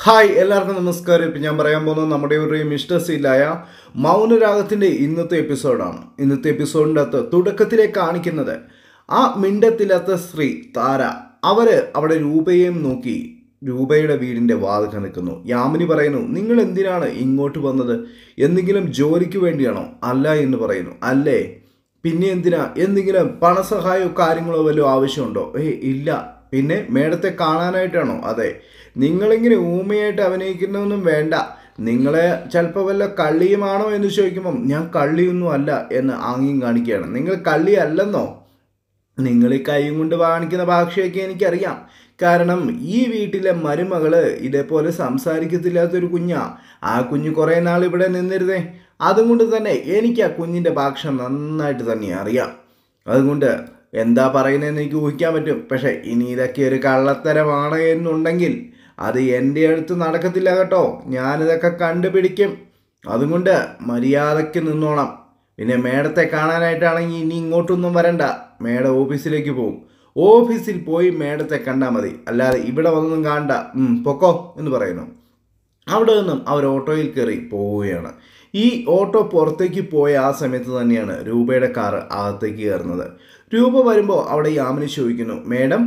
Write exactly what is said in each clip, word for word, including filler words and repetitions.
Hi എല്ലാവർക്കും നമസ്കാരം. ഇപ്പം ഞാൻ പറയാൻ പോകുന്നത് നമ്മുടെ ഒരു മിസ്റ്റർ സീലായ മൗനരാഗത്തിൻ്റെ ഇന്നത്തെ എപ്പിസോഡാണ്. ഇന്നത്തെ എപ്പിസോഡിൻ്റെ അകത്ത് തുടക്കത്തിലെ കാണിക്കുന്നത് ആ മിണ്ടത്തില്ലാത്ത സ്ത്രീ താര അവർ അവിടെ രൂപയെയും നോക്കി രൂപയുടെ വീടിൻ്റെ വാതിൽക്ക് നിൽക്കുന്നു. യാമിനി പറയുന്നു, നിങ്ങൾ എന്തിനാണ് ഇങ്ങോട്ട് വന്നത്? എന്തെങ്കിലും ജോലിക്ക് വേണ്ടിയാണോ? അല്ല എന്ന് പറയുന്നു. അല്ലേ, പിന്നെ എന്തിനാ? എന്തെങ്കിലും പണസഹായമോ കാര്യങ്ങളോ വല്ലതും ആവശ്യമുണ്ടോ? ഏയ് ഇല്ല. പിന്നെ മേഡത്തെ കാണാനായിട്ടാണോ? അതെ. നിങ്ങളിങ്ങനെ ഊമയായിട്ട് അഭിനയിക്കുന്നൊന്നും വേണ്ട. നിങ്ങളെ ചിലപ്പോൾ വല്ല കള്ളിയുമാണോ എന്ന് ചോദിക്കുമ്പം ഞാൻ കള്ളിയൊന്നും അല്ല എന്ന് ആംഗ്യം കാണിക്കുകയാണ്. നിങ്ങൾ കള്ളി അല്ലെന്നോ? നിങ്ങൾ ഈ കൈയും കൊണ്ട് കാണിക്കുന്ന ഭാഷയൊക്കെ എനിക്കറിയാം. കാരണം ഈ വീട്ടിലെ മരുമകൾ ഇതേപോലെ സംസാരിക്കത്തില്ലാത്തൊരു കുഞ്ഞാ. ആ കുഞ്ഞ് കുറേ നാൾ ഇവിടെ നിന്നിരുന്നേ. അതുകൊണ്ട് തന്നെ എനിക്ക് ആ കുഞ്ഞിൻ്റെ ഭാഷ നന്നായിട്ട് തന്നെ അറിയാം. അതുകൊണ്ട് എന്താ പറയുന്നതെന്ന് എനിക്ക് ഊഹിക്കാൻ പറ്റും. പക്ഷേ ഇനി ഇതൊക്കെ ഒരു കള്ളത്തരമാണ് എന്നുണ്ടെങ്കിൽ അത് എൻ്റെ അടുത്ത് നടക്കത്തില്ല കേട്ടോ. ഞാനിതൊക്കെ കണ്ടുപിടിക്കും. അതുകൊണ്ട് മര്യാദയ്ക്ക് നിന്നോണം. പിന്നെ മേഡത്തെ കാണാനായിട്ടാണെങ്കിൽ ഇനി ഇങ്ങോട്ടൊന്നും വരണ്ട. മേഡം ഓഫീസിലേക്ക് പോവും. ഓഫീസിൽ പോയി മേഡത്തെ കണ്ടാൽ മതി, അല്ലാതെ ഇവിടെ വന്നൊന്നും കാണണ്ട. പൊക്കോ എന്ന് പറയുന്നു. അവിടെ നിന്നും അവർ ഓട്ടോയിൽ കയറി പോവുകയാണ്. ഈ ഓട്ടോ പുറത്തേക്ക് പോയ ആ സമയത്ത് തന്നെയാണ് രൂപയുടെ കാറ് അകത്തേക്ക് കയറുന്നത്. രൂപ വരുമ്പോൾ അവിടെ യാമിനി ചോദിക്കുന്നു, മേഡം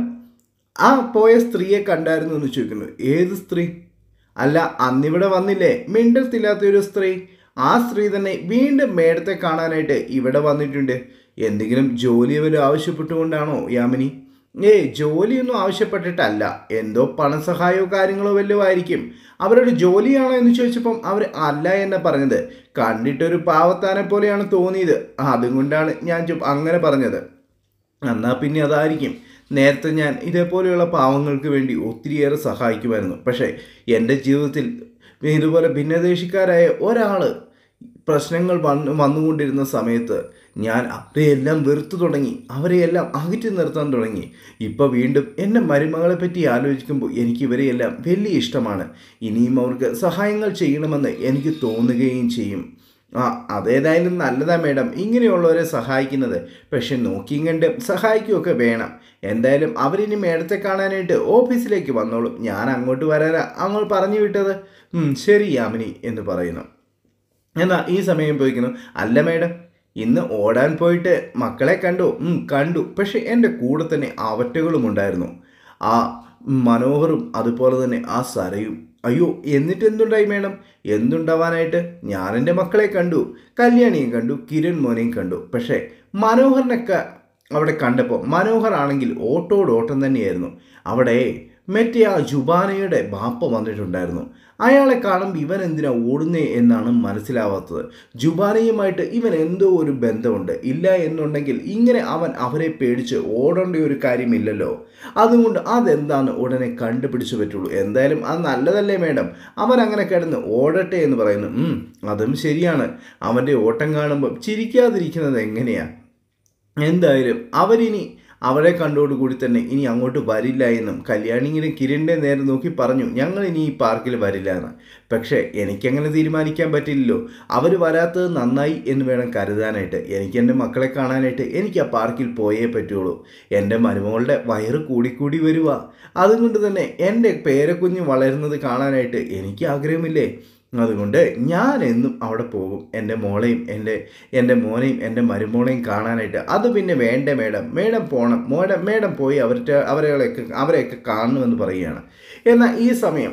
ആ പോയ സ്ത്രീയെ കണ്ടായിരുന്നു എന്ന് ചോദിക്കുന്നു. ഏത് സ്ത്രീ? അല്ല, അന്നിവിടെ വന്നില്ലേ മിണ്ടത്തില്ലാത്തൊരു സ്ത്രീ. ആ സ്ത്രീ തന്നെ വീണ്ടും മേഡത്തെ കാണാനായിട്ട് ഇവിടെ വന്നിട്ടുണ്ട്. എന്തെങ്കിലും ജോലി വല്ലതും ആവശ്യപ്പെട്ടുകൊണ്ടാണോ യാമിനി? ഏയ് ജോലിയൊന്നും ആവശ്യപ്പെട്ടിട്ടല്ല. എന്തോ പണസഹായമോ കാര്യങ്ങളോ വല്ലതും ആയിരിക്കും. അവരുടെ ജോലിയാണോ എന്ന് ചോദിച്ചപ്പം അവർ അല്ല എന്നെ പറഞ്ഞത്. കണ്ടിട്ടൊരു പാവത്താനെ പോലെയാണ് തോന്നിയത്. അതുകൊണ്ടാണ് ഞാൻ അങ്ങനെ പറഞ്ഞത്. എന്നാൽ പിന്നെ അതായിരിക്കും. നേരത്തെ ഞാൻ ഇതേപോലെയുള്ള പാവങ്ങൾക്ക് വേണ്ടി ഒത്തിരിയേറെ സഹായിക്കുമായിരുന്നു. പക്ഷേ എൻ്റെ ജീവിതത്തിൽ ഇതുപോലെ ഭിന്നദേശക്കാരായ ഒരാൾ പ്രശ്നങ്ങൾ വന്ന് വന്നുകൊണ്ടിരുന്ന സമയത്ത് ഞാൻ അവരെയെല്ലാം വെറുത്തു തുടങ്ങി. അവരെയെല്ലാം അകറ്റി നിർത്താൻ തുടങ്ങി. ഇപ്പോൾ വീണ്ടും എൻ്റെ മരുമകളെ പറ്റി ആലോചിക്കുമ്പോൾ എനിക്ക് ഇവരെയെല്ലാം വലിയ ഇഷ്ടമാണ്. ഇനിയും അവർക്ക് സഹായങ്ങൾ ചെയ്യണമെന്ന് എനിക്ക് തോന്നുകയും ചെയ്യും. ആ അതേതായാലും നല്ലതാ മേഡം ഇങ്ങനെയുള്ളവരെ സഹായിക്കുന്നത്. പക്ഷെ നോക്കിയും കണ്ട് സഹായിക്കുകയൊക്കെ വേണം. എന്തായാലും അവരിനി മേഡത്തെ കാണാനായിട്ട് ഓഫീസിലേക്ക് വന്നോളും. ഞാൻ അങ്ങോട്ട് വരാനാ അങ്ങോട്ട് പറഞ്ഞു വിട്ടത്. ശരി യാമിനി എന്ന് പറയുന്നു. എന്നാൽ ഈ സമയം പോയിക്കുന്നു. അല്ല മേഡം, ഇന്ന് ഓടാൻ പോയിട്ട് മക്കളെ കണ്ടു? കണ്ടു. പക്ഷെ എൻ്റെ കൂടെ തന്നെ അവറ്റകളും ഉണ്ടായിരുന്നു. ആ മനോഹറും അതുപോലെ തന്നെ ആ സരയും. അയ്യോ, എന്നിട്ട് എന്തുണ്ടായി മേഡം? എന്തുണ്ടാവാനായിട്ട്? ഞാൻ എൻ്റെ മക്കളെ കണ്ടു, കല്യാണിയും കണ്ടു, കിരൺ മോനെയും കണ്ടു. പക്ഷേ മനോഹറിനൊക്കെ അവിടെ കണ്ടപ്പോൾ മനോഹർ ആണെങ്കിൽ ഓട്ടോടോട്ടം തന്നെയായിരുന്നു. അവിടെ മറ്റേ ആ ജുബാനയുടെ ബാപ്പ വന്നിട്ടുണ്ടായിരുന്നു. അയാളെ കാണുമ്പോൾ ഇവൻ എന്തിനാ ഓടുന്നേ എന്നാണ് മനസ്സിലാവാത്തത്. ജുബാനയുമായിട്ട് ഇവൻ എന്തോ ഒരു ബന്ധമുണ്ട്. ഇല്ല എന്നുണ്ടെങ്കിൽ ഇങ്ങനെ അവൻ അവരെ പേടിച്ച് ഓടേണ്ട ഒരു കാര്യമില്ലല്ലോ. അതുകൊണ്ട് അതെന്താന്ന് ഉടനെ കണ്ടുപിടിച്ചു പറ്റുള്ളൂ. എന്തായാലും അത് നല്ലതല്ലേ മേഡം, അവൻ അങ്ങനെ കിടന്ന് ഓടട്ടെ എന്ന് പറയുന്നു. അതും ശരിയാണ്. അവൻ്റെ ഓട്ടം കാണുമ്പോൾ ചിരിക്കാതിരിക്കുന്നത് എങ്ങനെയാ? എന്തായാലും അവരിനി അവരെ കണ്ടോടുകൂടി തന്നെ ഇനി അങ്ങോട്ട് വരില്ല എന്നും കല്യാണിങ്ങനെ കിരണിൻ്റെ നേരെ നോക്കി പറഞ്ഞു, ഞങ്ങൾ ഇനി ഈ പാർക്കിൽ വരില്ല എന്ന്. പക്ഷേ എനിക്കങ്ങനെ തീരുമാനിക്കാൻ പറ്റില്ലല്ലോ. അവർ വരാത്തത് നന്നായി എന്ന് വേണം കരുതാനായിട്ട്. എനിക്ക് എൻ്റെ മക്കളെ കാണാനായിട്ട് എനിക്ക് ആ പാർക്കിൽ പോയേ പറ്റുള്ളൂ. എൻ്റെ മരുമകളുടെ വയറ് കൂടിക്കൂടി വരുക. അതുകൊണ്ട് തന്നെ എൻ്റെ പേരക്കുഞ്ഞ് വളരുന്നത് കാണാനായിട്ട് എനിക്ക് ആഗ്രഹമില്ലേ? അതുകൊണ്ട് ഞാൻ എന്നും അവിടെ പോകും. എൻ്റെ മോളെയും എൻ്റെ എൻ്റെ മോനെയും എൻ്റെ മരുമോളെയും കാണാനായിട്ട്. അത് പിന്നെ വേണ്ട മേഡം, മേഡം പോകണം. മേഡം മേഡം പോയി അവരുടെ അവരെയൊക്കെ അവരെയൊക്കെ കാണണമെന്ന് പറയുകയാണ്. എന്നാൽ ഈ സമയം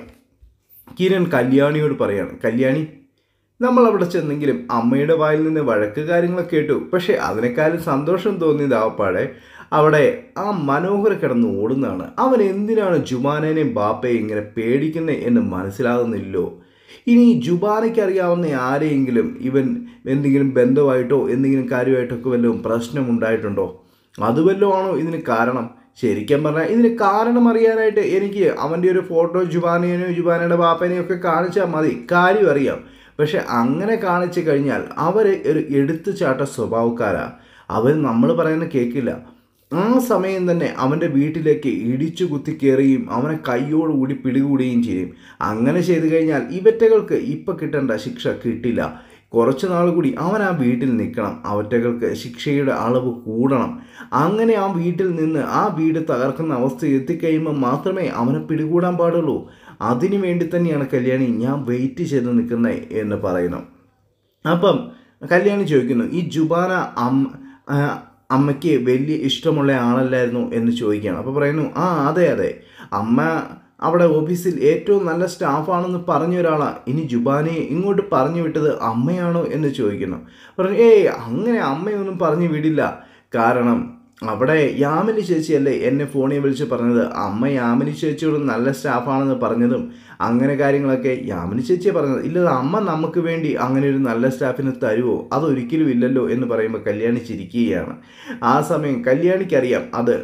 കിരൺ കല്യാണിയോട് പറയുകയാണ്, കല്യാണി നമ്മളവിടെ ചെന്നെങ്കിലും അമ്മയുടെ വായിൽ നിന്ന് വഴക്ക് കാര്യങ്ങളൊക്കെ കേട്ടു. പക്ഷേ അതിനേക്കാളും സന്തോഷം തോന്നിയത് ആവപ്പാടെ അവിടെ ആ മനോഹർ കിടന്ന് ഓടുന്നതാണ്. അവൻ എന്തിനാണ് ജുബാനേനെയും ബാപ്പയും ഇങ്ങനെ പേടിക്കുന്നത് എന്ന് മനസ്സിലാകുന്നില്ലോ. ഇനി ജുബാനയ്ക്ക് അറിയാവുന്ന ആരെയെങ്കിലും ഇവൻ എന്തെങ്കിലും ബന്ധമായിട്ടോ എന്തെങ്കിലും കാര്യമായിട്ടൊക്കെ വല്ലതും പ്രശ്നമുണ്ടായിട്ടുണ്ടോ? അത് വല്ലതും ആണോ ഇതിന് കാരണം? ശരിക്കും പറഞ്ഞാൽ ഇതിന് കാരണം അറിയാനായിട്ട് എനിക്ക് അവൻ്റെ ഒരു ഫോട്ടോ ജുബാനേനെയോ ജുബാനയുടെ ബാപ്പനെയോ ഒക്കെ കാണിച്ചാൽ മതി, കാര്യം അറിയാം. പക്ഷെ അങ്ങനെ കാണിച്ചു കഴിഞ്ഞാൽ അവർ ഒരു എടുത്തുചാട്ട സ്വഭാവക്കാരാ. അവർ നമ്മൾ പറയുന്ന കേൾക്കില്ല. ആ സമയം തന്നെ അവൻ്റെ വീട്ടിലേക്ക് ഇടിച്ചു കുത്തി കയറുകയും അവനെ കൈയോടുകൂടി പിടികൂടുകയും ചെയ്യും. അങ്ങനെ ചെയ്തു കഴിഞ്ഞാൽ ഇവറ്റകൾക്ക് ഇപ്പം കിട്ടേണ്ട ശിക്ഷ കിട്ടില്ല. കുറച്ച് നാൾ കൂടി അവൻ ആ വീട്ടിൽ നിൽക്കണം. അവറ്റകൾക്ക് ശിക്ഷയുടെ അളവ് കൂടണം. അങ്ങനെ ആ വീട്ടിൽ നിന്ന് ആ വീട് തകർക്കുന്ന അവസ്ഥ എത്തിക്കഴിയുമ്പോൾ മാത്രമേ അവനെ പിടികൂടാൻ പാടുള്ളൂ. അതിനു വേണ്ടി തന്നെയാണ് കല്യാണി ഞാൻ വെയിറ്റ് ചെയ്ത് നിൽക്കുന്നത് എന്ന് പറയുന്നു. അപ്പം കല്യാണി ചോദിക്കുന്നു, ഈ ജുബാന അമ്മ അമ്മയ്ക്ക് വലിയ ഇഷ്ടമുള്ള ആളല്ലായിരുന്നു എന്ന് ചോദിക്കുകയാണ്. അപ്പോൾ പറയുന്നു, ആ അതെ അതെ, അമ്മ അവിടെ ഓഫീസിൽ ഏറ്റവും നല്ല സ്റ്റാഫാണെന്ന് പറഞ്ഞ ഒരാളാണ്. ഇനി ജുബാനയെ ഇങ്ങോട്ട് പറഞ്ഞു വിട്ടത് അമ്മയാണോ എന്ന് ചോദിക്കുന്നു. പറഞ്ഞു, ഏയ് അങ്ങനെ അമ്മയൊന്നും പറഞ്ഞു വിടില്ല. കാരണം അവിടെ യാമിനി ചേച്ചിയല്ലേ എന്നെ ഫോണിൽ വിളിച്ച് പറഞ്ഞത്. അമ്മ യാമിനി ചേച്ചിയോട് നല്ല സ്റ്റാഫാണെന്ന് പറഞ്ഞതും അങ്ങനെ കാര്യങ്ങളൊക്കെ യാമിനി ചേച്ചിയെ പറഞ്ഞത്. ഇല്ലത് അമ്മ നമുക്ക് വേണ്ടി അങ്ങനെ ഒരു നല്ല സ്റ്റാഫിന് തരുമോ? അതൊരിക്കലും ഇല്ലല്ലോ എന്ന് പറയുമ്പോൾ കല്യാണി ചിരിക്കുകയാണ്. ആ സമയം കല്യാണിക്കറിയാം അത്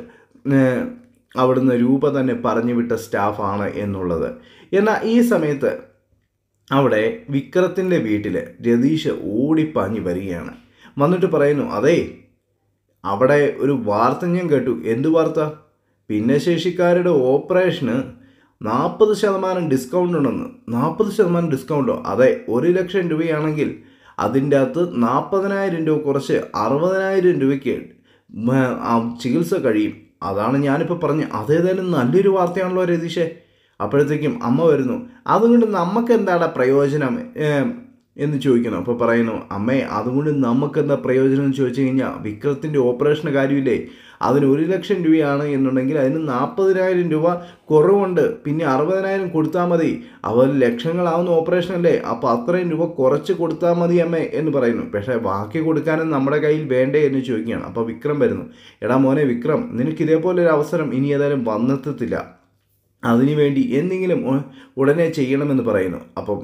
അവിടുന്ന് രൂപ തന്നെ പറഞ്ഞു വിട്ട സ്റ്റാഫാണ് എന്നുള്ളത്. എന്നാൽ ഈ സമയത്ത് അവിടെ വിക്രത്തിൻ്റെ വീട്ടിൽ രതീഷ് ഓടിപ്പാഞ്ഞ് വരികയാണ്. വന്നിട്ട് പറയുന്നു, അതേ അവിടെ ഒരു വാർത്ത ഞാൻ കേട്ടു. എന്ത് വാർത്ത? ഭിന്നശേഷിക്കാരുടെ ഓപ്പറേഷന് നാൽപ്പത് ശതമാനം ഡിസ്കൗണ്ട് ഉണ്ടെന്ന്. നാൽപ്പത് ശതമാനം ഡിസ്കൗണ്ടോ? അതെ, ഒരു ലക്ഷം രൂപയാണെങ്കിൽ അതിൻ്റെ അകത്ത് നാൽപ്പതിനായിരം രൂപ കുറച്ച് അറുപതിനായിരം രൂപയ്ക്ക് ചികിത്സ കഴിയും. അതാണ് ഞാനിപ്പോൾ പറഞ്ഞത്. അതേതായാലും നല്ലൊരു വാർത്തയാണല്ലോ രതീഷേ. അപ്പോഴത്തേക്കും അമ്മ വരുന്നു. അതുകൊണ്ട് നമുക്ക് എന്താടാ പ്രയോജനം എന്ന് ചോദിക്കണം. അപ്പോൾ പറയുന്നു, അമ്മേ അതുകൊണ്ട് നമുക്കെന്താ പ്രയോജനം എന്ന് ചോദിച്ചു കഴിഞ്ഞാൽ വിക്രത്തിൻ്റെ ഓപ്പറേഷന് കാര്യമില്ലേ, അതിന് ഒരു ലക്ഷം രൂപയാണ് എന്നുണ്ടെങ്കിൽ അതിന് നാൽപ്പതിനായിരം രൂപ കുറവുണ്ട്. പിന്നെ അറുപതിനായിരം കൊടുത്താൽ മതി. അവർ ലക്ഷങ്ങളാവുന്ന ഓപ്പറേഷനല്ലേ, അപ്പോൾ അത്രയും രൂപ കുറച്ച് കൊടുത്താൽ മതി അമ്മേ എന്ന് പറയുന്നു. പക്ഷേ ബാക്കി കൊടുക്കാനും നമ്മുടെ കയ്യിൽ വേണ്ടേ എന്ന് ചോദിക്കുകയാണ്. അപ്പോൾ വിക്രം വരുന്നു. എടാ മോനെ വിക്രം, നിനക്ക് ഇതേപോലൊരു അവസരം ഇനി ഏതായാലും വന്നെത്തത്തില്ല. അതിനുവേണ്ടി എന്തെങ്കിലും ഉടനെ ചെയ്യണമെന്ന് പറയുന്നു. അപ്പം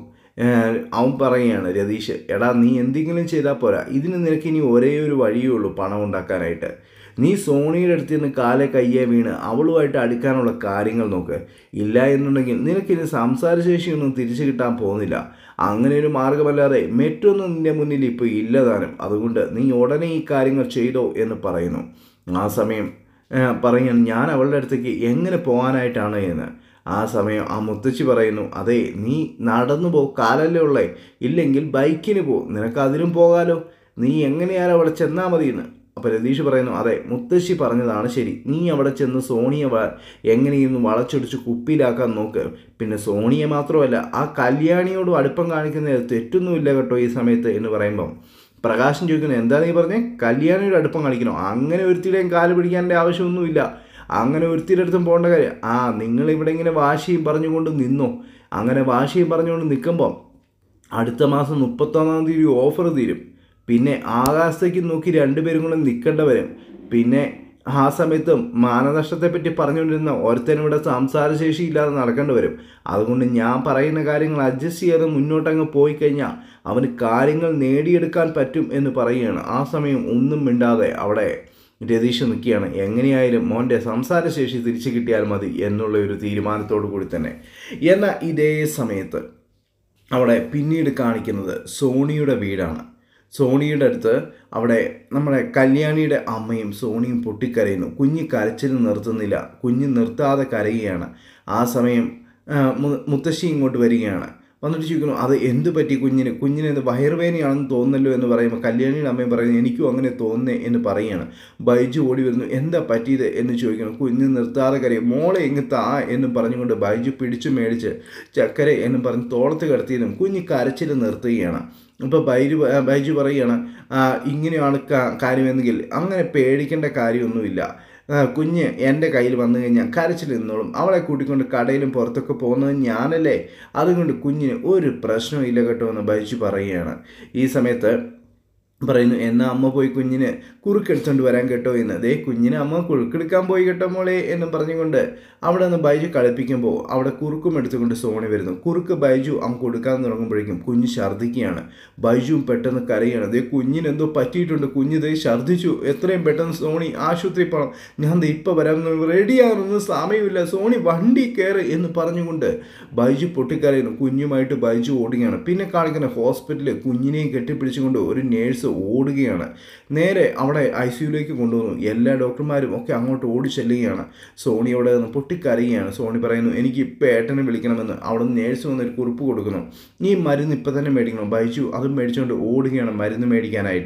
അവൻ പറയുകയാണ്, രതീഷ് എടാ നീ എന്തെങ്കിലും ചെയ്താൽ പോരാ, ഇതിന് നിനക്ക് ഇനി ഒരേ ഒരു വഴിയേ ഉള്ളൂ പണം ഉണ്ടാക്കാനായിട്ട്. നീ സോണിയുടെ അടുത്ത് നിന്ന് കാലെ കയ്യെ വീണ് അവളുമായിട്ട് അടുക്കാനുള്ള കാര്യങ്ങൾ നോക്ക്. ഇല്ല എന്നുണ്ടെങ്കിൽ നിനക്കിനി സംസാരശേഷിയൊന്നും തിരിച്ചു കിട്ടാൻ പോകുന്നില്ല. അങ്ങനെ ഒരു മാർഗമല്ലാതെ മറ്റൊന്നും നിൻ്റെ മുന്നിൽ ഇപ്പോൾ ഇല്ലതാനും. അതുകൊണ്ട് നീ ഉടനെ ഈ കാര്യങ്ങൾ ചെയ്തോ എന്ന് പറയുന്നു. ആ സമയം പറയുകയാണ്, ഞാൻ അവളുടെ അടുത്തേക്ക് എങ്ങനെ പോകാനായിട്ടാണ് എന്ന്. ആ സമയം ആ മുത്തശ്ശി പറയുന്നു, അതെ നീ നടന്നു പോ, കാലല്ലേ ഉള്ളേ, ഇല്ലെങ്കിൽ ബൈക്കിന് പോ, നിനക്ക് അതിനും പോകാലോ, നീ എങ്ങനെയാലും അവിടെ ചെന്നാൽ മതിയെന്ന്. അപ്പോൾ രതീഷ് പറയുന്നു, അതെ മുത്തശ്ശി പറഞ്ഞതാണ് ശരി, നീ അവിടെ ചെന്ന് സോണിയെ വ എങ്ങനെയൊന്ന് വളച്ചൊടിച്ച് കുപ്പിയിലാക്കാൻ നോക്ക്. പിന്നെ സോണിയെ മാത്രമല്ല ആ കല്യാണിയോടും അടുപ്പം കാണിക്കുന്നത് തെറ്റൊന്നുമില്ല കേട്ടോ ഈ സമയത്ത് എന്ന് പറയുമ്പം പ്രകാശൻ ചോദിക്കുന്നത്, എന്താ നീ പറഞ്ഞേ, കല്യാണിയുടെ അടുപ്പം കാണിക്കണോ? അങ്ങനെ ഒരുത്തിയുടെയും കാല് പിടിക്കാൻ്റെ ആവശ്യമൊന്നുമില്ല, അങ്ങനെ ഒരുത്തിയുടെ അടുത്തും പോകേണ്ട കാര്യം. ആ നിങ്ങളിവിടെ ഇങ്ങനെ വാശിയും പറഞ്ഞുകൊണ്ട് നിന്നോ. അങ്ങനെ വാശിയും പറഞ്ഞുകൊണ്ട് നിൽക്കുമ്പം അടുത്ത മാസം മുപ്പത്തൊന്നാം തീയതി ഓഫർ തീരും. പിന്നെ ആകാശത്തേക്ക് നോക്കി രണ്ടുപേരും കൂടെ നിൽക്കേണ്ട വരും. പിന്നെ ആ സമയത്ത് മാനനഷ്ടത്തെപ്പറ്റി പറഞ്ഞുകൊണ്ടിരുന്ന ഒരുത്തനിവിടെ സംസാരശേഷി ഇല്ലാതെ നടക്കേണ്ടി വരും. അതുകൊണ്ട് ഞാൻ പറയുന്ന കാര്യങ്ങൾ അഡ്ജസ്റ്റ് ചെയ്യാതെ മുന്നോട്ടങ്ങ് പോയി കഴിഞ്ഞാൽ അവന് കാര്യങ്ങൾ നേടിയെടുക്കാൻ പറ്റും എന്ന് പറയുകയാണ്. ആ സമയം ഒന്നും മിണ്ടാതെ അവിടെ രതീഷ് നിൽക്കുകയാണ്. എങ്ങനെയായാലും മോൻ്റെ സംസാരശേഷി തിരിച്ചു കിട്ടിയാൽ മതി എന്നുള്ള ഒരു തീരുമാനത്തോടു കൂടി തന്നെ. എന്നാൽ ഇതേ സമയത്ത് അവിടെ പിന്നീട് കാണിക്കുന്നത് സോണിയുടെ വീടാണ്. സോണിയുടെ അടുത്ത് അവിടെ നമ്മുടെ കല്യാണിയുടെ അമ്മയും സോണിയും പൊട്ടിക്കരയുന്നു. കുഞ്ഞ് കരച്ചിൽ നിർത്തുന്നില്ല, കുഞ്ഞ് നിർത്താതെ കരയുകയാണ്. ആ സമയം മുത്തശ്ശി ഇങ്ങോട്ട് വരികയാണ്. വന്നിട്ട് ചോദിക്കുന്നു, അത് എന്ത് പറ്റി കുഞ്ഞിന്, കുഞ്ഞിന് എന്ത് വയറുവേദനയാണെന്ന് തോന്നുന്നല്ലോ എന്ന് പറയുമ്പോൾ കല്യാണിയുടെ അമ്മയും പറയുന്നു, എനിക്കും അങ്ങനെ തോന്നുന്നേ എന്ന് പറയുകയാണ്. ബൈജു ഓടി വരുന്നു, എന്താ പറ്റിയത് എന്ന് ചോദിക്കുന്നു. കുഞ്ഞ് നിർത്താതെ കരയും. മോളെ ഇങ്ങ് താ എന്നും പറഞ്ഞുകൊണ്ട് ബൈജു പിടിച്ചു മേടിച്ച് ചക്കര എന്നും പറഞ്ഞ് തോളത്ത് കിടത്തിയതും കുഞ്ഞ് കരച്ചിൽ നിർത്തുകയാണ്. അപ്പോൾ ബൈജു ബൈജു പറയുകയാണ്, ഇങ്ങനെയാണ് കാര്യമെന്നെങ്കിൽ അങ്ങനെ പേടിക്കേണ്ട കാര്യമൊന്നുമില്ല, കുഞ്ഞ് എൻ്റെ കയ്യിൽ വന്നു കഴിഞ്ഞാൽ കരച്ചിൽ നിന്നോളും, അവളെ കൂട്ടിക്കൊണ്ട് കടയിലും പുറത്തൊക്കെ പോകുന്നത് ഞാനല്ലേ, അതുകൊണ്ട് കുഞ്ഞിന് ഒരു പ്രശ്നവും ഇല്ല കേട്ടോ എന്ന് ബൈജു പറയുകയാണ്. ഈ സമയത്ത് പറയുന്നു, എന്നാൽ അമ്മ പോയി കുഞ്ഞിന് കുറുക്കെടുത്തുകൊണ്ട് വരാൻ കേട്ടോ എന്ന്. അതേ കുഞ്ഞിന് അമ്മ കുറുക്കെടുക്കാൻ പോയി കേട്ടോ മോളെ എന്നും പറഞ്ഞുകൊണ്ട് അവിടെ നിന്ന് ബൈജു കളിപ്പിക്കുമ്പോൾ അവിടെ കുറുക്കും എടുത്തുകൊണ്ട് സോണി വരുന്നു. കുറുക്ക് ബൈജു അമ്മ കൊടുക്കാൻ തുടങ്ങുമ്പോഴേക്കും കുഞ്ഞ് ഛർദ്ദിക്കുകയാണ്. ബൈജുവും പെട്ടെന്ന് കരയാണ്. അതേ കുഞ്ഞിന് എന്തോ പറ്റിയിട്ടുണ്ട്, കുഞ്ഞ് ദേ ഛർദ്ദിച്ചു, എത്രയും പെട്ടെന്ന് സോണി ആശുപത്രി പോകണം, ഞാൻ ദേ ഇപ്പോൾ വരാൻ റെഡിയാകുന്നൊന്നും സമയമില്ല, സോണി വണ്ടി കയറി എന്ന് പറഞ്ഞുകൊണ്ട് ബൈജു പൊട്ടിക്കരയുന്നു. കുഞ്ഞുമായിട്ട് ബൈജു ഓടുകയാണ്. പിന്നെ കാണിക്കുന്ന ഹോസ്പിറ്റലിൽ കുഞ്ഞിനെയും കെട്ടിപ്പിടിച്ചുകൊണ്ട് ഒരു നേഴ്സ് ഓടുകയാണ്. നേരെ അവിടെ ഐ സിയുലേക്ക് കൊണ്ടുവന്നു. എല്ലാ ഡോക്ടർമാരും ഒക്കെ അങ്ങോട്ട് ഓടി ചെല്ലുകയാണ്. സോണി അവിടെ നിന്ന് പൊട്ടിക്കരയുകയാണ്. സോണി പറയുന്നു, എനിക്ക് ഇപ്പോൾ ഏട്ടനെ വിളിക്കണമെന്ന്. അവിടെ നിന്ന് നേഴ്സ് വന്നൊരു കുറിപ്പ് കൊടുക്കുന്നു, ഈ മരുന്ന് ഇപ്പം തന്നെ മേടിക്കണം. ബൈജു അതും മേടിച്ചുകൊണ്ട് ഓടുകയാണ് മരുന്ന് മേടിക്കാനായിട്ട്.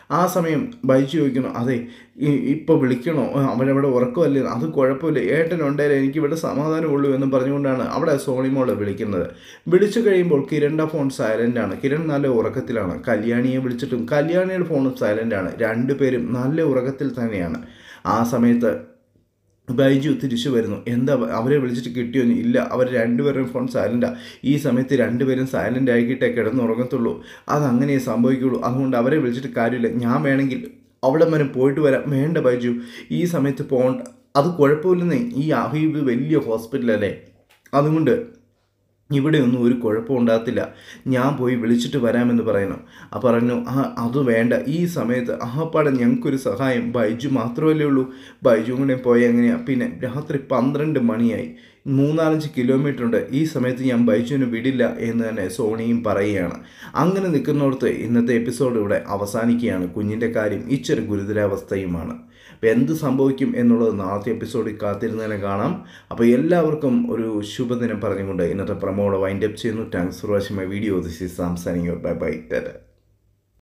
ആ സമയം ബൈജു ചോദിക്കണം, അതെ ഇപ്പോൾ വിളിക്കണോ, അവരവിടെ ഉറക്കമല്ലേ, അത് കുഴപ്പമില്ല, ഏട്ടനുണ്ടായാലും എനിക്കിവിടെ സമാധാനമുള്ളൂ എന്ന് പറഞ്ഞുകൊണ്ടാണ് അവിടെ സോണിമോളെ വിളിക്കുന്നത്. വിളിച്ചു കഴിയുമ്പോൾ കിരണിൻ്റെ ഫോൺ സൈലൻ്റാണ്. കിരൺ നല്ല ഉറക്കത്തിലാണ്. കല്യാണിയെ വിളിച്ചിട്ടും കല്യാണിയുടെ ഫോണും സൈലൻ്റാണ്. രണ്ടുപേരും നല്ല ഉറക്കത്തിൽ തന്നെയാണ്. ആ സമയത്ത് ബൈജു തിരിച്ചു വരുന്നു. എന്താ അവരെ വിളിച്ചിട്ട് കിട്ടിയോ? ഇല്ല, അവർ രണ്ടുപേരും ഫോൺ സൈലൻ്റാണ്. ഈ സമയത്ത് രണ്ടുപേരും സൈലൻ്റ് ആക്കിയിട്ടേ കിടന്നുറങ്ങത്തുള്ളൂ, അതങ്ങനെ സംഭവിക്കുള്ളൂ. അതുകൊണ്ട് അവരെ വിളിച്ചിട്ട് കാര്യമില്ല, ഞാൻ വേണമെങ്കിൽ അവിടെ വരെ പോയിട്ട് വരാം. വേണ്ട ബൈജു, ഈ സമയത്ത് പോകണ്ട, അത് കുഴപ്പമില്ലെന്നേ, ഈ ഹബീബ് വലിയ ഹോസ്പിറ്റലല്ലേ, അതുകൊണ്ട് ഇവിടെയൊന്നും ഒരു കുഴപ്പം ഉണ്ടാകത്തില്ല, ഞാൻ പോയി വിളിച്ചിട്ട് വരാമെന്ന് പറയണം. ആ പറഞ്ഞു, ആ അത് വേണ്ട, ഈ സമയത്ത് ആപ്പാടെ ഞങ്ങൾക്കൊരു സഹായം, ബൈജു മാത്രമല്ലേ ഉള്ളൂ, ബൈജു കൂടെ പോയി എങ്ങനെയാണ്? പിന്നെ രാത്രി പന്ത്രണ്ട് മണിയായി, മൂന്നാലഞ്ച് കിലോമീറ്റർ ഉണ്ട്, ഈ സമയത്ത് ഞാൻ ബൈജുവിനെ വിടില്ല എന്ന് തന്നെ സോണിയും പറയുകയാണ്. അങ്ങനെ നിൽക്കുന്നിടത്ത് ഇന്നത്തെ എപ്പിസോഡ് ഇവിടെ അവസാനിക്കുകയാണ്. കുഞ്ഞിൻ്റെ കാര്യം ഇച്ചിരി ഗുരുതരാവസ്ഥയുമാണ്. അപ്പോൾ എന്ത് സംഭവിക്കും എന്നുള്ളത് നാളത്തെ എപ്പിസോഡിൽ കാത്തിരുന്നതിനെ കാണാം. അപ്പോൾ എല്ലാവർക്കും ഒരു ശുഭദിനം പറഞ്ഞുകൊണ്ട് ഇന്നത്തെ പ്രമോഡ് വൈൻഡപ്പ് ചെയ്യുന്നു. Thanks for watching my video. This is Sam signing out. Bye bye. Tata.